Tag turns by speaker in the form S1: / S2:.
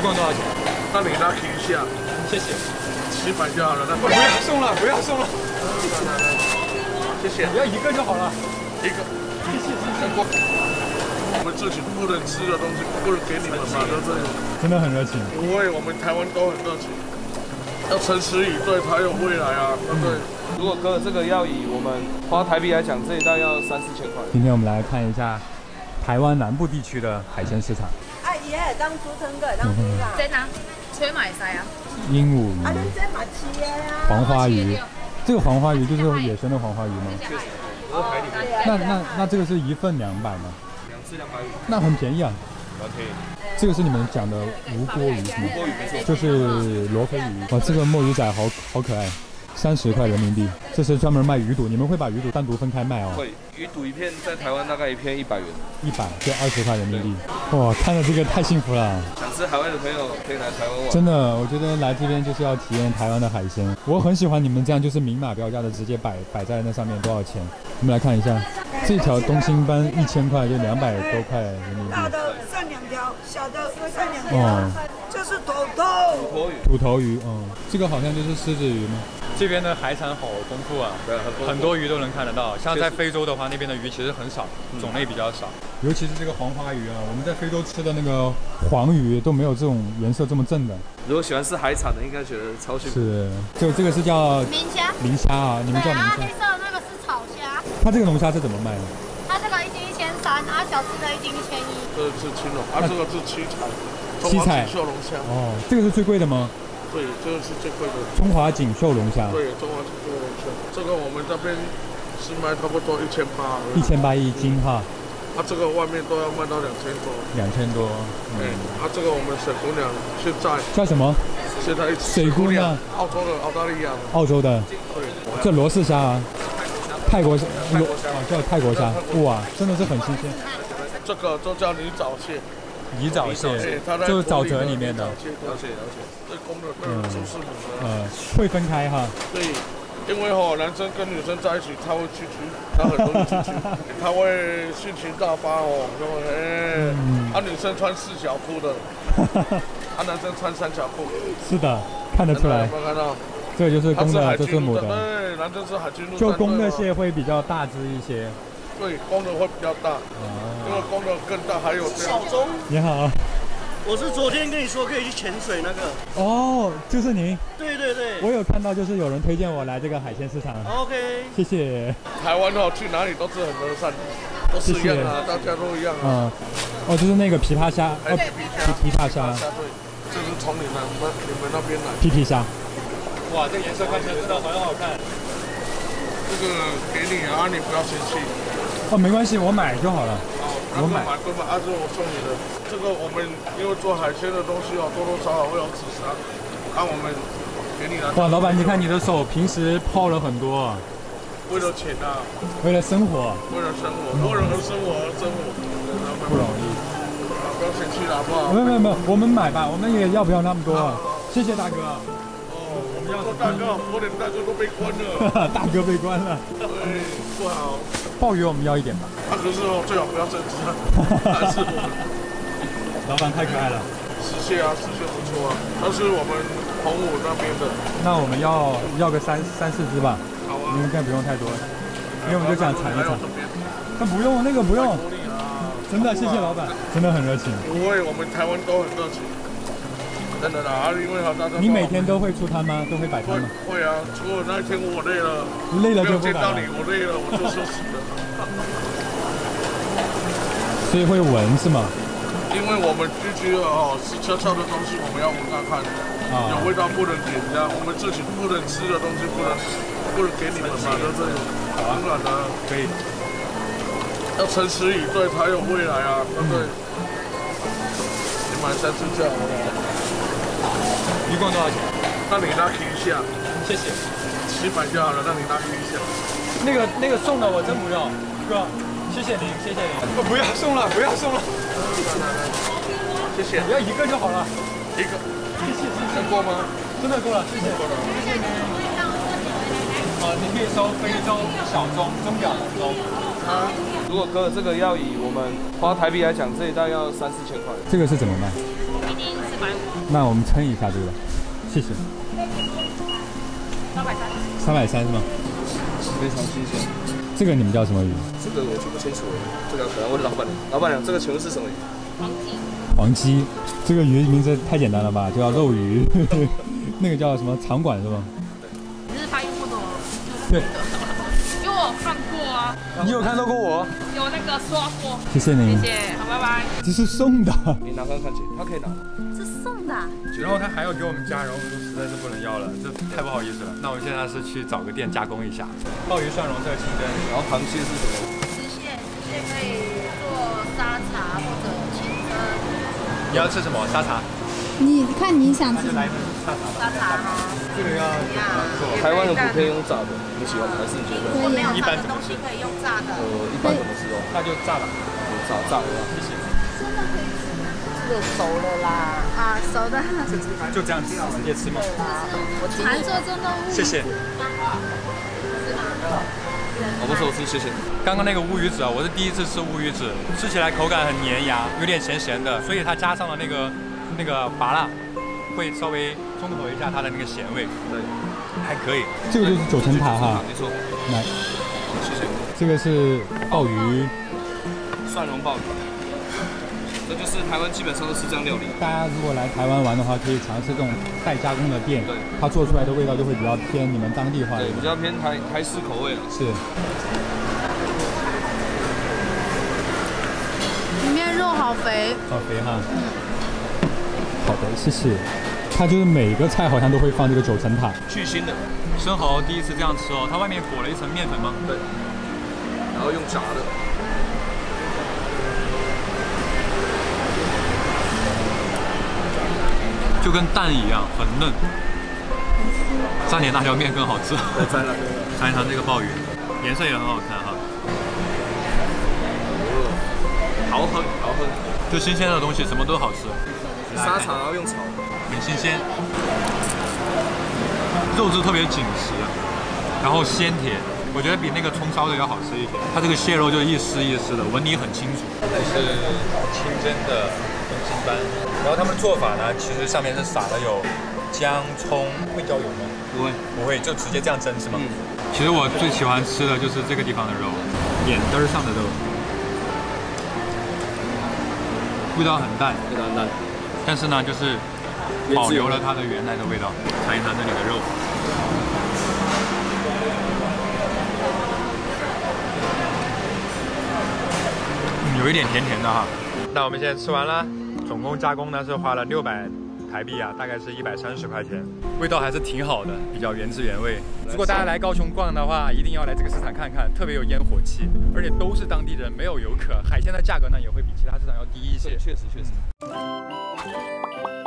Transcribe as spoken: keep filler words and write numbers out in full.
S1: 共多少钱？
S2: 那你拿提一下，
S1: 谢谢。
S2: 七百就好了。那
S1: 不要送了，不要送了。
S2: 来来来，谢谢。
S1: 你要一个就好了。
S2: 一个。谢谢谢谢。我们自己不能吃的东西不能给你们嘛，对不对？
S3: 真的很热情。
S2: 不会，我们台湾都很热情。要诚实以对，才有未来啊，对不对？
S4: 如果哥这个要以我们花台币来讲，这一袋要三四千块。
S3: 今天我们来看一下台湾南部地区的海鲜市场。
S5: 啊，伊迄当煮汤个，当煮啦。
S6: 真啊，吹埋晒啊。
S3: 鹦鹉鱼。
S5: 啊，恁这嘛吃的啊。
S3: 黄花鱼，这个黄花鱼就是野生的黄花鱼吗？
S4: 确实，都是海里面。
S3: 那那那这个是一份两百吗？
S4: 两次两百五。
S3: 那很便宜啊。
S4: OK。
S3: 这个是你们讲的无锅鱼是吗？
S4: 无锅鱼没错。
S3: 就是罗非鱼。哇，这个墨鱼仔好好可爱。三十块人民币，这是专门卖鱼肚，你们会把鱼肚单独分开卖哦？
S4: 会，鱼肚一片在台湾大概一片一百元，
S3: 一百就二十块人民币。哇，看到这个太幸福了！
S4: 想吃海外的朋友可以来台湾玩。
S3: 真的，我觉得来这边就是要体验台湾的海鲜。我很喜欢你们这样，就是明码标价的直接摆摆在那上面多少钱。我们来看一下，这条东星斑一千块就两百多块人民币。
S5: 大的剩两条，小的剩两条。
S3: 哦，
S5: 这是土头。
S4: 土头鱼。
S3: 土头鱼，嗯，这个好像就是狮子鱼吗？这边的海产好丰富啊，
S4: 对，很丰富，
S3: 很多鱼都能看得到。像在非洲的话，那边的鱼其实很少，种类比较少。尤其是这个黄花鱼啊，我们在非洲吃的那个黄鱼都没有这种颜色这么正的。
S4: 如果喜欢吃海产的，应该觉得超幸福。
S3: 是，就这个是叫
S6: 明虾。
S3: 明虾啊，你们叫明虾。
S6: 对啊，黑色那个是草虾。
S3: 它这个龙虾是怎么卖的？
S6: 它这个一斤一千三，啊，小只的一斤一千一。
S2: 这是青龙，啊，这个是七彩。
S3: 七彩。
S2: 秀龙虾。
S3: 哦，这个是最贵的吗？
S2: 对，这个是最贵的。
S3: 中华锦绣龙虾。
S2: 对，中华锦绣龙虾，这个我们这边是卖差不多一千八。
S3: 一千八一斤哈。
S2: 啊，这个外面都要卖到两千多。
S3: 两千多。
S2: 嗯。啊，这个我们水姑娘现在
S3: 叫什么？
S2: 现在
S3: 水姑娘。
S2: 澳洲的，澳大利亚的。
S3: 澳洲的。
S2: 对。
S3: 这罗氏虾啊。泰国虾。罗啊，叫泰国虾。哇，真的是很新鲜。
S2: 这个就叫泥沼蟹。
S3: 泥沼蟹，就是沼泽里面的。
S2: 了解了解。这公的，那就是母的。
S3: 呃，会分开哈。
S2: 对，因为哈男生跟女生在一起，他会蛐蛐，他很容易蛐蛐，他会性情大发哦，对不对？嗯。啊，女生穿四角裤的，啊，男生穿三角裤。是的，看得出来。有没有看到？这个就是公的，这是母的。 对，男生是海军陆战队。
S3: 就公的蟹会比较大只一些。
S2: 对，公的会比较大，因为公的更大，还有
S7: 小钟，
S3: 你好，
S7: 我是昨天跟你说可以去潜水那个。
S3: 哦，就是您。
S7: 对对对，
S3: 我有看到，就是有人推荐我来这个海鲜市场。
S7: OK，
S3: 谢谢。
S2: 台湾哦，去哪里都是很和善，都是一样啊，大家都一样啊。
S3: 嗯，哦，就是那个琵琶虾，哦，琵琶虾，
S2: 对，这是从你们你们那边来。
S3: 皮皮虾。
S1: 哇，这颜色看起来真的很好看。
S2: 这个给你啊，你不要生气。
S3: 哦，没关系，我买就好了。
S2: 我买，不买，啊，这我送你的。这个我们因为做海鲜的东西哦，多多少少会有紫砂，啊，我们给你了。
S3: 哇，老板，你看你的手平时泡了很多。
S2: 为了钱啊。
S3: 为了生活。
S2: 为了生活，为了生活而生活，
S3: 不容易。
S2: 不要生气了，好不好？
S3: 没有没有没有，我们买吧，我们也要不要那么多？谢谢大哥。
S2: 我们要说大哥，我连大哥都被关了。
S3: 大哥被关了。
S2: 对，不好。
S3: 鲍鱼我们要一点吧。
S2: 啊，可是哦，最好不要整只啊。还是我们。
S3: 老板太可爱了。
S2: 石蟹啊，石蟹不错啊，它是我们澎湖那边的。
S3: 那我们要要个三三四只吧。
S2: 好啊。
S3: 应该不用太多，因为我们就想尝一尝。那不用，那个不用。真的，谢谢老板，真的很热情。
S2: 不会，我们台湾都很热情。真的啦，因为好大家。
S3: 你每天都会出摊吗？都会摆摊吗？
S2: 会啊，除了那一天我累了，
S3: 累了就不摆了。
S2: 没有见到你，我累了，我就休息了。
S3: 所以会闻是吗？
S2: 因为我们居居哦，是悄悄的东西，我们要闻看看，啊、有味道不能点人家，我们自己不能吃的东西不能不能给你们嘛，对不对？当然了，
S3: 可以。
S2: 要诚实以对，才有未来啊，对不对？嗯、你买三只就好了。
S1: 一共多少钱？
S2: 那你拿提一下，
S1: 谢谢。
S2: 七百就好了，那你拿提一下。
S1: 那个那个送的我真不要，哥，谢谢您，谢谢您。不要送了，不要送了。
S2: 谢谢。
S1: 你要一个就好了。
S2: 一个。谢谢，能够吗？
S1: 真的够了，谢谢。谢谢您。呃，你可以收非洲小钟、钟表红钟。
S4: 啊，如果哥这个要以我们花台币来讲，这一袋要三四千块。
S3: 这个是怎么卖？
S6: 一斤十百五。
S3: 那我们称一下这个吧，谢谢。
S6: 三百三。
S3: 三百三是吗？
S4: 非常新鲜。
S3: 这个你们叫什么鱼？
S4: 这个我记不清楚了，这个可能问老板娘。老板娘，这个请问是什么鱼？
S6: 黄鸡。
S3: 黄鸡，这个鱼名字太简单了吧，就叫肉鱼。那个叫什么场馆是吗？
S6: 你是发音不懂？
S3: 对。
S6: 因为我看过啊。
S3: 你有看到过我？
S6: 有那个刷过。
S3: 谢谢您。
S6: 谢谢，好，拜拜。
S3: 这是送的。
S4: 你拿看看姐，他可以拿。
S6: 是送的。
S3: 然后他还要给我们加，然后我们说实在是不能要了，这太不好意思了。那我们现在是去找个店加工一下。鲍鱼蒜蓉这个清蒸，
S4: 然后螃蟹是什么？
S6: 吃蟹，吃蟹可以做沙茶或者清蒸。
S3: 你要吃什么？沙茶。
S8: 你看你想吃
S3: 那就来一份沙茶吧。
S6: 沙茶哈。
S3: 这个要怎么做？
S4: 台湾的补可以用炸的，你喜欢吗？还是你觉得？
S8: 可以啊。
S6: 一般东西可以用炸的。
S4: 呃，一般怎么吃哦？
S3: 那就炸吧。
S4: 炸炸的。
S3: 谢谢。
S6: 这个熟了啦。
S8: 啊，熟的。
S3: 就这样子直接吃吗？
S6: 我
S8: 传说中的乌鱼。
S3: 谢谢。
S4: 我不说吃，谢谢。
S3: 刚刚那个乌鱼子啊，我是第一次吃乌鱼子，吃起来口感很粘牙，有点咸咸的，所以它加上了那个那个麻辣，会稍微中和一下它的那个咸味。
S4: 对，
S3: 还可以。这个就是九层塔哈，
S4: 没错。
S3: 来，
S4: 谢谢。
S3: 这个是鲍鱼，
S4: 蒜蓉鲍鱼。这就是台湾基本上都是这样料理。
S3: 大家如果来台湾玩的话，可以尝试这种代加工的店，
S4: 对，
S3: 它做出来的味道就会比较偏你们当地化的，
S4: 对，比较偏台台式口味了。
S3: 是。
S8: 里面肉好肥。
S3: 好肥哈。嗯。好的，谢谢。它就是每个菜好像都会放这个九层塔。
S4: 去腥的。
S3: 生蚝第一次这样吃哦，它外面裹了一层面粉吗？
S4: 对。然后用炸的。
S3: 就跟蛋一样，很嫩，蘸点辣椒面更好吃。
S4: 蘸了，
S3: 尝一尝这个鲍鱼，颜色也很好看哈。
S4: 好喝，好喝，
S3: 就新鲜的东西什么都好吃。
S4: 沙茶要用炒，
S3: 很新鲜，肉质特别紧实，然后鲜甜，我觉得比那个葱烧的要好吃一点。它这个蟹肉就一丝一丝的，纹理很清楚。这是清蒸的东星斑。然后他们做法呢，其实上面是撒了有姜、葱，会浇油吗？
S4: 不会，
S3: 不会，就直接这样蒸是吗？嗯。其实我最喜欢吃的就是这个地方的肉，眼根上的肉，味道很淡，
S4: 味道很淡，
S3: 但是呢，就是保留了它的原来的味道。尝一尝这里的肉。嗯，有一点甜甜的哈。那我们现在吃完了。总共加工呢是花了六百台币啊，大概是一百三十块钱，味道还是挺好的，比较原汁原味。如果大家来高雄逛的话，一定要来这个市场看看，特别有烟火气，而且都是当地人，没有游客。海鲜的价格呢也会比其他市场要低一些。
S4: 确实确实。